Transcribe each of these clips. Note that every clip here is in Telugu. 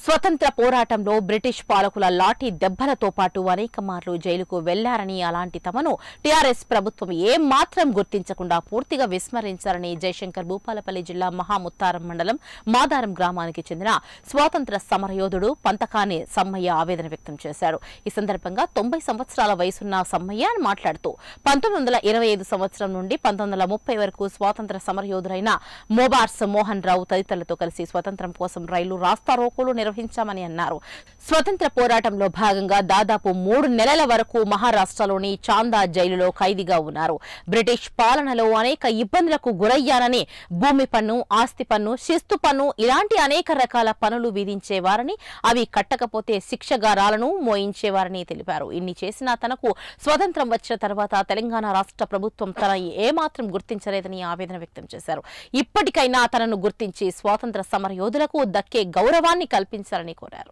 స్వతంత్ర పోరాటంలో బ్రిటిష్ పాలకుల లాఠీ దెబ్బలతో పాటు అనేక మార్లు జైలుకు వెళ్లారని, అలాంటి తమను టీఆర్ఎస్ ప్రభుత్వం ఏం మాత్రం గుర్తించకుండా పూర్తిగా విస్మరించారని జయశంకర్ భూపాలపల్లి జిల్లా మహాముత్తారం మండలం మాదారం గ్రామానికి చెందిన స్వాతంత్ర సమరయోధుడు పంతకాని సమ్మయ్య ఆవేదన వ్యక్తం చేశారు. ఈ సందర్భంగా 90 సంవత్సరాల వయసున్న సమ్మయ్య మాట్లాడుతూ 1925 సంవత్సరం నుండి 1930 వరకు స్వాతంత్ర సమరయోధులైన మోబార్స్ మోహన్ రావు తదితరులతో కలిసి స్వతంత్రం కోసం రైలు రాస్తారోకోలు నిర్వహించామని అన్నారు. స్వతంత్ర పోరాటంలో భాగంగా దాదాపు 3 నెలల వరకు మహారాష్ట్రలోని చాందా జైలులో ఖైదీగా ఉన్నారు. బ్రిటిష్ పాలనలో అనేక ఇబ్బందులకు గురయ్యారని, భూమి పన్ను, ఆస్తి పన్ను, శిస్తు పన్ను ఇలాంటి అనేక రకాల పనులు విధించేవారని, అవి కట్టకపోతే శిక్షగారాలను మోయించేవారని తెలిపారు. ఇన్ని చేసినా తనకు స్వతంత్రం వచ్చిన తర్వాత తెలంగాణ రాష్ట్ర ప్రభుత్వం తన ఏమాత్రం గుర్తించలేదని ఆవేదన వ్యక్తం చేశారు. ఇప్పటికైనా తనను గుర్తించి స్వాతంత్ర సమరయోధులకు దక్కే గౌరవాన్ని కల్పించాలని కోరారు.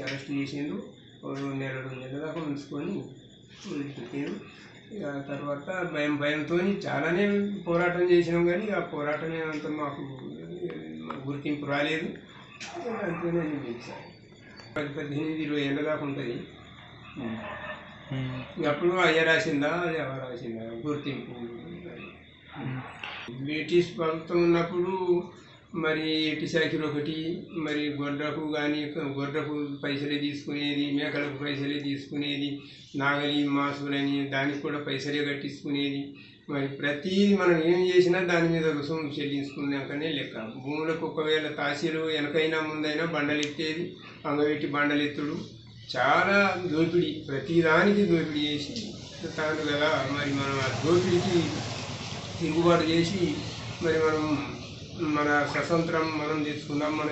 తర్వాత భయంతో చాలానే పోరాటం చేసినాం, కానీ ఆ పోరాటమే అంత మాకు గుర్తింపు రాలేదు. దాంతోనే 18-20 ఏళ్ళ దాకా ఉంటుంది. అప్పుడు అయ్య రాసిందా ఎవరు రాసిందా గుర్తింపు. బ్రిటిష్ ప్రభుత్వం ఉన్నప్పుడు మరి ఎట్టి సైకిల్ ఒకటి, మరి గొర్రెకు కానీ గొర్రెకు పైసలే తీసుకునేది, మేకలకు పైసలే తీసుకునేది, నాగలి మాసులని దానికి కూడా పైసలే కట్టించుకునేది. మరి ప్రతిదీ మనం ఏం చేసినా దాని మీద రుసుము చెల్లించుకున్నాకనే లెక్క. భూములకు ఒకవేళ తాసీలు వెనకైనా ముందైనా బండలు ఎత్తేది, అంగవెట్టి బండలు ఎత్తుడు, చాలా దోపిడీ, ప్రతిదానికి దోపిడీ చేసి తాను కదా. మరి మనం ఆ దోపిడీకి తిరుగుబాటు చేసి మరి మనం మన స్వతంత్రం మనం తెచ్చుకుందాం. మన